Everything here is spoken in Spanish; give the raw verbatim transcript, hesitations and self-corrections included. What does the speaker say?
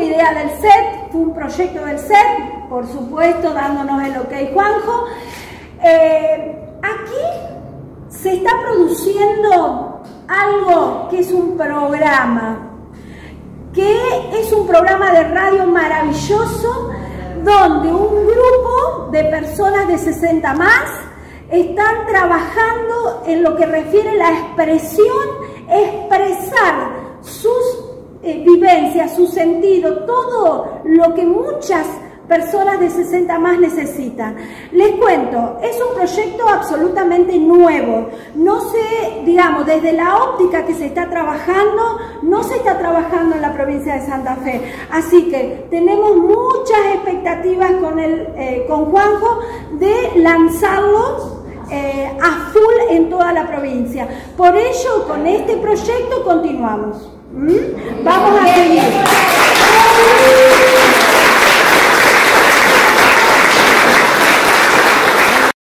idea del C E T, fue un proyecto del C E T, por supuesto, dándonos el ok Juanjo. Eh, aquí se está produciendo algo que es un programa, que es un programa de radio maravilloso, donde un grupo de personas de sesenta más están trabajando en lo que refiere a la expresión, expresar sus eh, vivencias, su sentido, todo lo que muchas personas de sesenta más necesitan. Les cuento, es un proyecto absolutamente nuevo. No sé, digamos, desde la óptica que se está trabajando, no se está trabajando en la provincia de Santa Fe. Así que tenemos muchas expectativas con, el, eh, con Juanjo de lanzarlo eh, a full en toda la provincia. Por ello, con este proyecto continuamos. ¿Mm? Vamos a seguir.